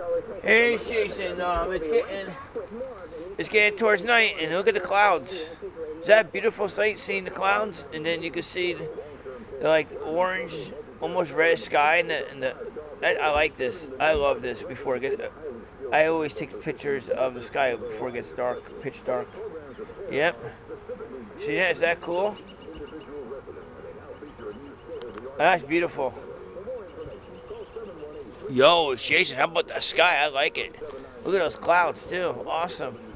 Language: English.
Hey Jason, it's getting towards night, and look at the clouds. Is that a beautiful sight, seeing the clouds, and then you can see the like orange, almost red sky, and the I like this. I love this before it gets. I always take pictures of the sky before it gets dark, pitch dark. Yep. See that? Is that cool? That's beautiful. Yo, Jason, how about the sky? I like it. Look at those clouds too. Awesome.